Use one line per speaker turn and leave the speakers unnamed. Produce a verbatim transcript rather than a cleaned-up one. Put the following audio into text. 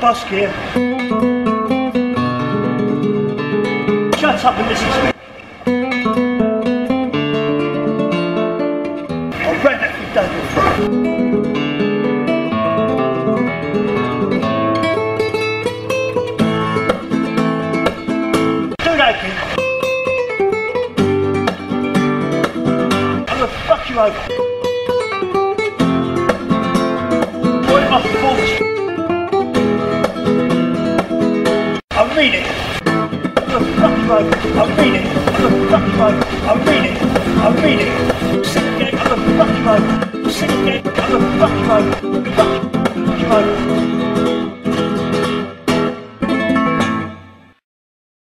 busk here. Shut up and listen to me. I'll rent that for Douglas. I'm gonna fuck you over. What if I performance? I mean it. I'm gonna fuck you over. I mean it. I'm gonna fuck you over. I mean it. I mean it. Sing again. I'm gonna fuck you over. Sing again. I'm gonna fuck you over. Fuck you over.